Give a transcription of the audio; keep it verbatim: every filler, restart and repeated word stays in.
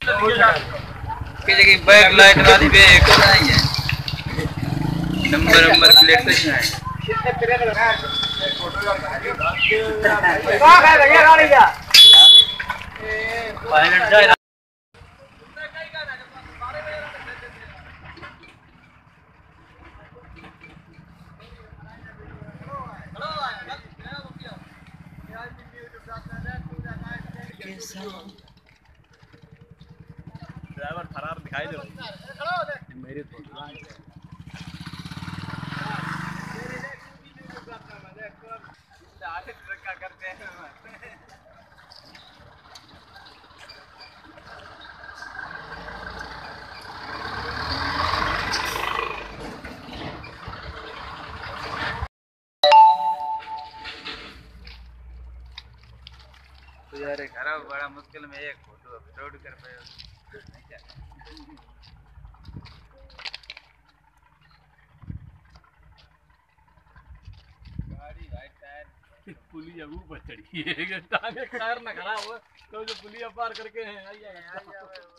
कि back light वाली भी एक नहीं है, नंबर नंबर प्लेट पे है। पायलट जाए ड्राइवर फरार दिखाई दे मेरे तो करते हैं। तो यार खराब बड़ा मुश्किल में एक फोटो अपलोड कर पाए गाड़ी राइट टायर पुलिया ऊपर चढ़ी है टायर ना खराब हो तो जो पुलिया पार करके है